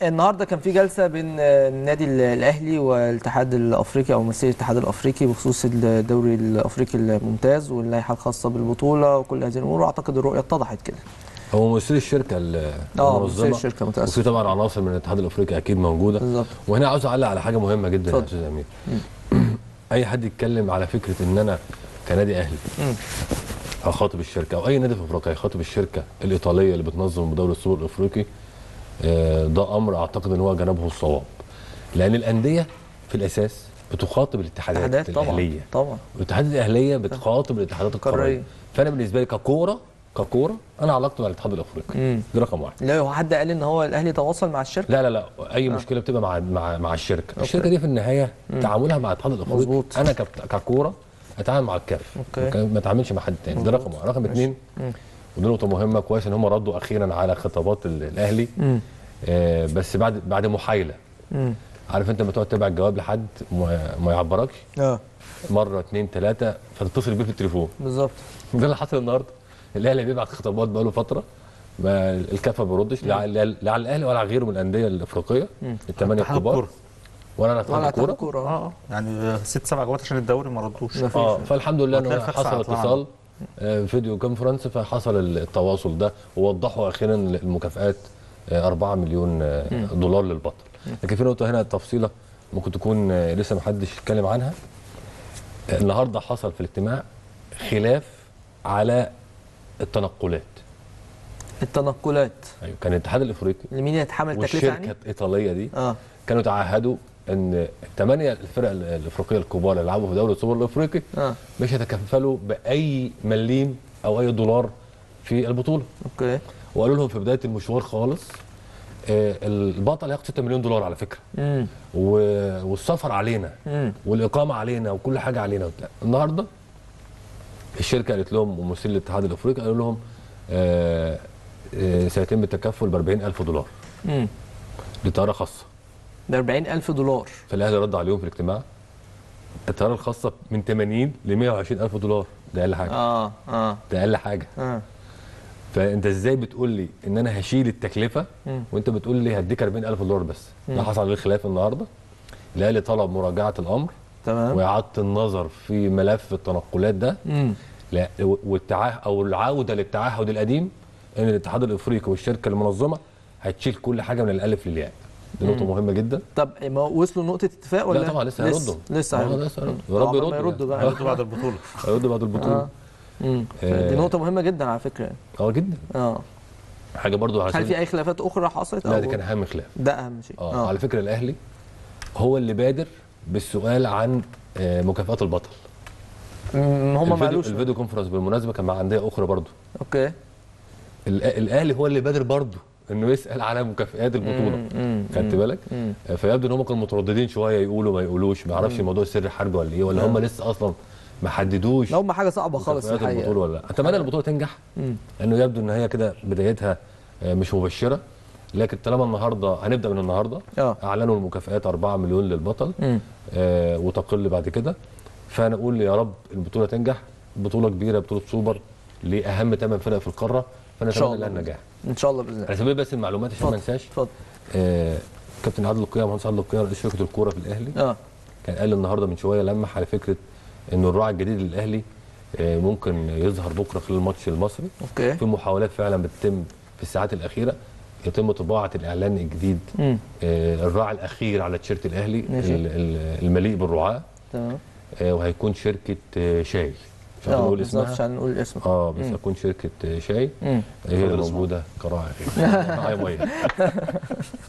النهارده كان في جلسه بين النادي الاهلي والاتحاد الافريقي او ممثلي الاتحاد الافريقي بخصوص الدوري الافريقي الممتاز واللائحه الخاصه بالبطوله وكل هذه الامور، واعتقد الرؤيه اتضحت كده. هو ممثلي الشركه ممثلي المنظمه، الشركه متاسف. وفي طبعا عناصر من الاتحاد الافريقي اكيد موجوده بالظبط. وهنا عاوز اعلق على حاجه مهمه جدا يا استاذ امير. اي حد يتكلم على فكره ان انا كنادي اهلي اخاطب الشركه او اي نادي في افريقيا يخاطب الشركه الايطاليه اللي بتنظم دوري السوبر الافريقي، ده امر اعتقد ان هو جنبه الصواب، لان الانديه في الاساس بتخاطب الاتحادات الاهليه. طبعا الاتحادات الاهليه بتخاطب الاتحادات القاريه. فانا بالنسبه لي ككوره انا علاقتي مع الاتحاد الافريقي دي رقم واحد. لا هو حد قال ان هو الاهلي تواصل مع الشركه؟ لا اي مشكله بتبقى مع الشركه. الشركه دي في النهايه تعاملها مع الاتحاد الافريقي. مظبوط. انا ككوره اتعامل مع الكاف، ما اتعاملش مع حد تاني. ده رقم واحد. رقم اثنين، ودي نقطه مهمه، كويس ان هم ردوا اخيرا على خطابات الاهلي بس بعد محايله. عارف انت لما تقعد تتابع الجواب لحد ما يعبركش مره اثنين ثلاثه فتتصل بيه في التليفون. بالظبط. ده اللي حصل النهارده. الاهلي بيبعت خطابات بقاله فتره، ما الكاف ما بيردش لا على الاهلي ولا على غيره من الانديه الافريقيه الثمانيه الكبار ولا على اتحاد الكوره. يعني 6 7 جوابات عشان الدوري ما ردوش. فالحمد لله انه حصل اتصال فيديو كونفرنس، فحصل التواصل ده ووضحوا اخيرا المكافآت 4 مليون دولار للبطل. لكن في نقطه هنا تفصيله ممكن تكون لسه ما حدش اتكلم عنها. النهارده حصل في الاجتماع خلاف على التنقلات. ايوه، كان الاتحاد الافريقي لمين يتحمل التكلفه يعني؟ والشركه الايطاليه دي كانوا تعهدوا ان الثمانيه الفرق الافريقيه الكبار اللي لعبوا في دوري السوبر الافريقي مش هيتكفلوا باي مليم او اي دولار في البطوله. اوكي. وقالوا لهم في بدايه المشوار خالص البطل هياخد 6 مليون دولار على فكره. والسفر علينا والاقامه علينا وكل حاجه علينا. النهارده الشركه قالت لهم وممثلي الاتحاد الافريقي قالوا لهم سيتم التكفل ب 40,000 دولار لطياره خاصه. ب 40,000 دولار. فالاهلي رد عليهم في الاجتماع الطياره الخاصه من 80 ل 120,000 دولار. ده اقل حاجه. ده اقل حاجه. فانت ازاي بتقول لي ان انا هشيل التكلفه وانت بتقول لي هديك 40,000 دولار بس؟ ده حصل عليه خلاف النهارده. الاهلي طلب مراجعه الامر تمام واعاده النظر في ملف التنقلات ده او العوده للتعهد القديم ان الاتحاد الافريقي والشركه المنظمه هتشيل كل حاجه من الالف للياء. دي نقطه مهمه جدا. طب ما وصلوا لنقطه اتفاق ولا؟ لا طبعا لسه هيردوا. لسه هيردوا. يا رب يردوا بقى. هيردوا بعد البطوله. هيردوا بعد البطوله. دي نقطه مهمه جدا على فكره. جدا. حاجه برضو هل في اي خلافات اخرى حصلت؟ لا، ده كان اهم خلاف. ده اهم شيء. على فكره الاهلي هو اللي بادر بالسؤال عن مكافآت البطل. هم ما قالوش. الفيديو كونفرنس بالمناسبه كان مع انديه اخرى برضو. اوكي. الاهلي هو اللي بادر برضو انه يسال على مكافئات البطوله. خدت بالك؟ فيبدو ان هم كانوا مترددين شويه يقولوا ما يقولوش، ما اعرفش الموضوع سر حرب ولا ايه، ولا هم لسه اصلا ما حددوش. لا هم حاجه صعبه خالص الحقيقه. البطوله ولا لا. اتمنى البطوله تنجح لانه يبدو ان هي كده بدايتها مش مبشره. لكن طالما النهارده هنبدا من النهارده اعلنوا المكافئات 4 مليون للبطل وتقل بعد كده. فانا اقول يا رب البطوله تنجح. بطوله كبيره، بطوله سوبر لاهم 8 فرق في القاره، فنتمنى لها النجاح ان شاء الله باذن الله. على سبيل بس المعلومات عشان ما انساش. اتفضل. كابتن عادل القيعي، مهندس عادل القيعي رئيس شركه الكوره في الاهلي كان قال النهارده من شويه لمح على فكره انه الراعي الجديد للاهلي ممكن يظهر بكره خلال الماتش المصري. اوكي. في محاولات فعلا بتتم في الساعات الاخيره يتم طباعه الاعلان الجديد الراعي الاخير على تيشيرت الاهلي المليء بالرعاه. تمام. وهيكون شركه شاي. مش هنقول اسمها. مش هنقول اسم. بس هتكون شركه شاي هي اللي موجوده كراعي. راعي ميه.